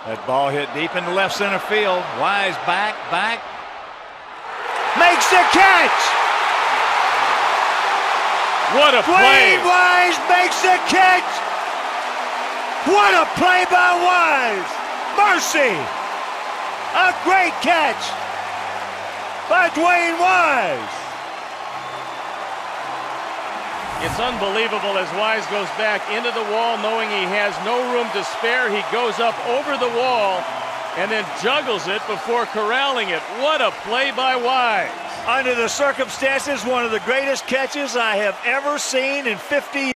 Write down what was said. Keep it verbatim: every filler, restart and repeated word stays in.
That ball hit deep into left center field. Wise back, back. Makes the catch! What a play! Dewayne Wise makes the catch! What a play by Wise! Mercy! A great catch by Dewayne Wise! It's unbelievable as Wise goes back into the wall knowing he has no room to spare. He goes up over the wall and then juggles it before corralling it. What a play by Wise. Under the circumstances, one of the greatest catches I have ever seen in fifty years.